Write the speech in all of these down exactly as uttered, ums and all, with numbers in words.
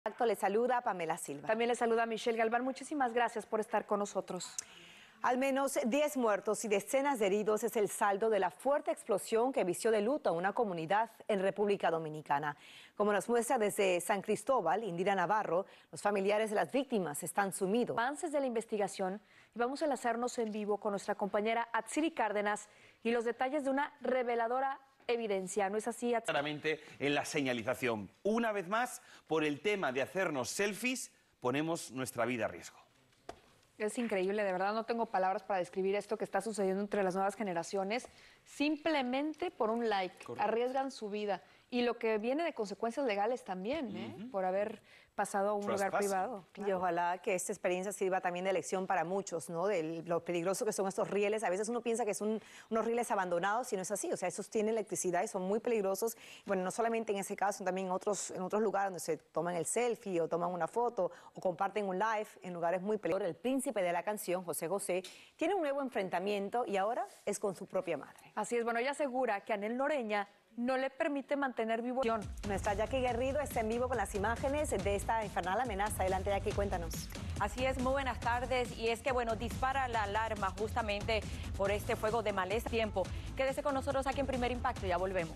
Acto le saluda Pamela Silva. También le saluda Michelle Galván. Muchísimas gracias por estar con nosotros. Al menos diez muertos y decenas de heridos es el saldo de la fuerte explosión que vistió de luto a una comunidad en República Dominicana. Como nos muestra desde San Cristóbal, Indira Navarro, los familiares de las víctimas están sumidos. Avances de la investigación y vamos a enlazarnos en vivo con nuestra compañera Atsiri Cárdenas y los detalles de una reveladora evidencia, ¿no es así? Claramente en la señalización. Una vez más, por el tema de hacernos selfies, ponemos nuestra vida a riesgo. Es increíble, de verdad no tengo palabras para describir esto que está sucediendo entre las nuevas generaciones. Simplemente por un like, Correcto. Arriesgan su vida. Y lo que viene de consecuencias legales también, ¿eh? Uh-huh. Por haber pasado a un Trust lugar privado. Claro. Y ojalá que esta experiencia sirva también de lección para muchos, ¿no? De lo peligroso que son estos rieles. A veces uno piensa que son unos rieles abandonados y no es así. O sea, esos tienen electricidad y son muy peligrosos. Bueno, no solamente en ese caso, sino también en otros, en otros lugares donde se toman el selfie o toman una foto o comparten un live en lugares muy peligrosos. El príncipe de la canción, José José, tiene un nuevo enfrentamiento y ahora es con su propia madre. Así es, bueno, ella asegura que Anel Noreña no le permite mantener vivo. Nuestra Jackie Guerrido está en vivo con las imágenes de esta infernal amenaza. Adelante, Jackie, cuéntanos. Así es, muy buenas tardes. Y es que, bueno, dispara la alarma justamente por este fuego de maleza tiempo. Quédese con nosotros aquí en Primer Impacto, ya volvemos.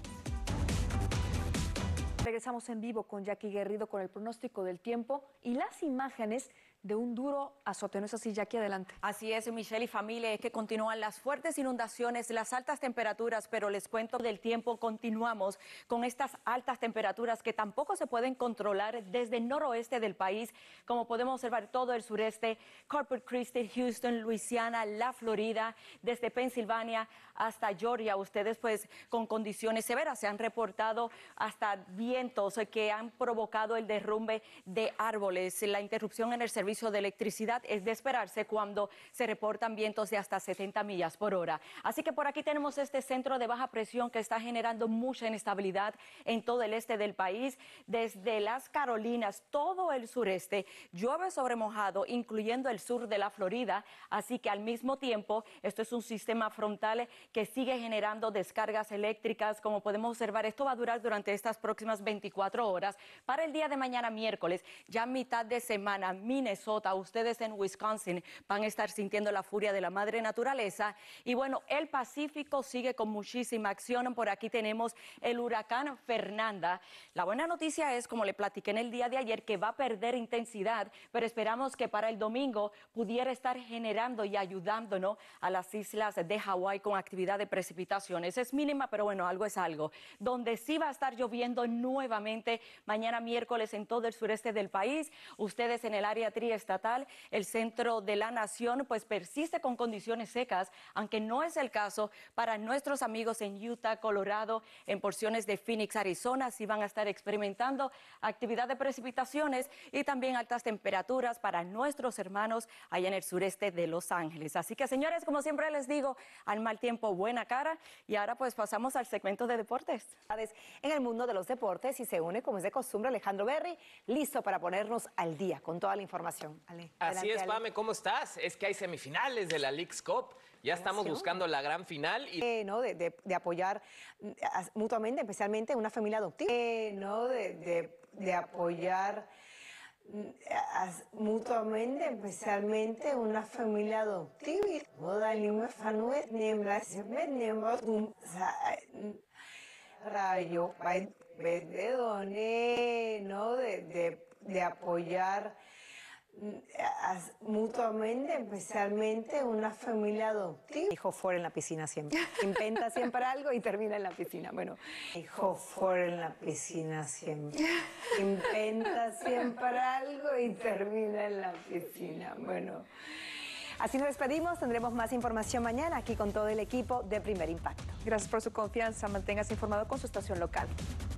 Regresamos en vivo con Jackie Guerrido con el pronóstico del tiempo y las imágenes de un duro azote. ¿No es así, Jackie? Adelante. Así es, Michelle y familia, es que continúan las fuertes inundaciones, las altas temperaturas, pero les cuento del tiempo, continuamos con estas altas temperaturas que tampoco se pueden controlar desde el noroeste del país, como podemos observar todo el sureste, Corpus Christi, Houston, Luisiana, la Florida, desde Pensilvania hasta Georgia. Ustedes pues con condiciones severas se han reportado hasta vientos que han provocado el derrumbe de árboles, la interrupción en el servicio de electricidad es de esperarse cuando se reportan vientos de hasta setenta millas por hora. Así que por aquí tenemos este centro de baja presión que está generando mucha inestabilidad en todo el este del país, desde las Carolinas, todo el sureste, llueve sobre mojado, incluyendo el sur de la Florida, así que al mismo tiempo esto es un sistema frontal que sigue generando descargas eléctricas, como podemos observar. Esto va a durar durante estas próximas veinticuatro horas. Para el día de mañana miércoles, ya mitad de semana, Minnesota, ustedes en Wisconsin van a estar sintiendo la furia de la madre naturaleza. Y bueno, el Pacífico sigue con muchísima acción. Por aquí tenemos el huracán Fernanda. La buena noticia es, como le platiqué en el día de ayer, que va a perder intensidad, pero esperamos que para el domingo pudiera estar generando y ayudándonos a las islas de Hawái con actividad de precipitaciones. Es mínima, pero bueno, algo es algo. Donde sí va a estar lloviendo nuevamente mañana miércoles en todo el sureste del país. Ustedes en el área estatal, el centro de la nación pues persiste con condiciones secas, aunque no es el caso para nuestros amigos en Utah, Colorado, en porciones de Phoenix, Arizona. Sí van a estar experimentando actividad de precipitaciones y también altas temperaturas para nuestros hermanos allá en el sureste de Los Ángeles. Así que, señores, como siempre les digo, al mal tiempo buena cara. Y ahora pues pasamos al segmento de deportes. En el mundo de los deportes, y se une como es de costumbre Alejandro Berry, listo para ponernos al día con toda la información. Ale, Así es, Ale. Pame, ¿cómo estás? Es que hay semifinales de la Leagues Cup, ya estamos buscando la gran final. Y... Eh, ¿no? de, de, de apoyar mutuamente, especialmente una familia adoptiva. Eh, ¿no? de, de, de apoyar mutuamente, especialmente una familia adoptiva. Rayo, ¿no? de, de, de apoyar mutuamente, especialmente una familia adoptiva. Hijo fuera en la piscina siempre. Inventa siempre algo y termina en la piscina. Bueno, hijo fuera en la piscina siempre. Inventa siempre algo y termina en la piscina. Bueno, así nos despedimos. Tendremos más información mañana aquí con todo el equipo de Primer Impacto. Gracias por su confianza. Manténgase informado con su estación local.